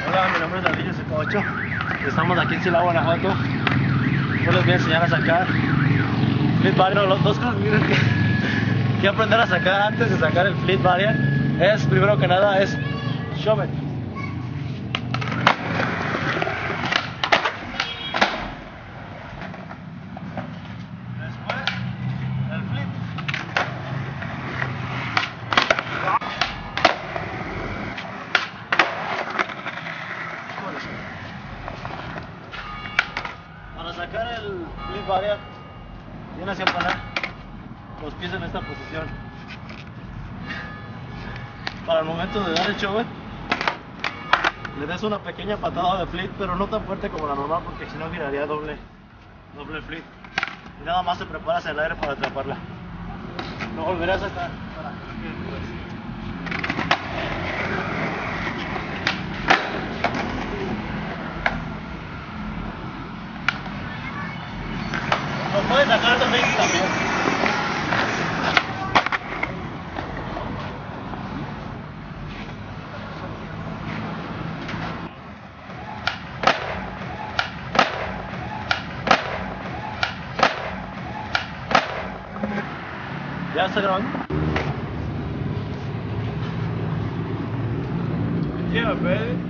Hola, mi nombre es David Ocho. Estamos aquí en Silao, Guanajuato. Yo les voy a enseñar a sacar Fleet Barrier. Los dos cosas que aprender a sacar antes de sacar el Fleet Barrier es, primero que nada, es shove it. Después, el flip. Para sacar el Fleet Barrier tienes que poner los pies en esta posición. Para el momento de dar el shove, le des una pequeña patada de flip, pero no tan fuerte como la normal, porque si no giraría doble flip. Y nada más te preparas el aire para atraparla. Lo volveré a sacar para lo puedes sacar también. ¿Ya está grabando? Yeah, baby.